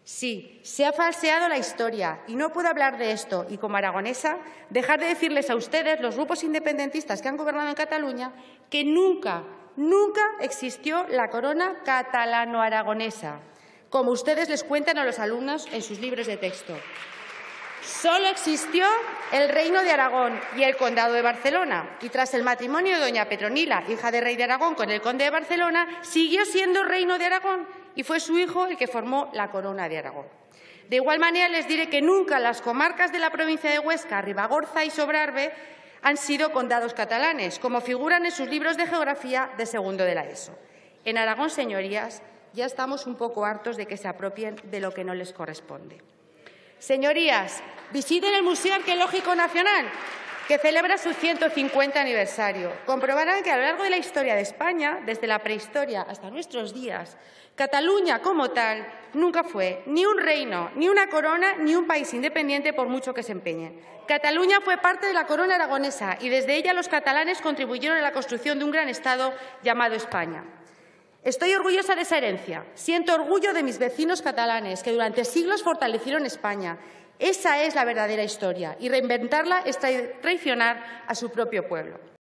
Sí, se ha falseado la historia y no puedo hablar de esto y, como aragonesa, dejar de decirles a ustedes, los grupos independentistas que han gobernado en Cataluña, que nunca existió la corona catalano-aragonesa, como ustedes les cuentan a los alumnos en sus libros de texto. Solo existió el Reino de Aragón y el Condado de Barcelona, y tras el matrimonio de doña Petronila, hija del rey de Aragón, con el conde de Barcelona, siguió siendo Reino de Aragón y fue su hijo el que formó la Corona de Aragón. De igual manera, les diré que nunca las comarcas de la provincia de Huesca, Ribagorza y Sobrarbe han sido condados catalanes, como figuran en sus libros de geografía de segundo de la ESO. En Aragón, señorías, ya estamos un poco hartos de que se apropien de lo que no les corresponde. Señorías, visiten el Museo Arqueológico Nacional, que celebra su 150 aniversario. Comprobarán que a lo largo de la historia de España, desde la prehistoria hasta nuestros días, Cataluña como tal nunca fue ni un reino, ni una corona, ni un país independiente, por mucho que se empeñen. Cataluña fue parte de la corona aragonesa y desde ella los catalanes contribuyeron a la construcción de un gran Estado llamado España. Estoy orgullosa de esa herencia. Siento orgullo de mis vecinos catalanes, que durante siglos fortalecieron España. Esa es la verdadera historia, y reinventarla es traicionar a su propio pueblo.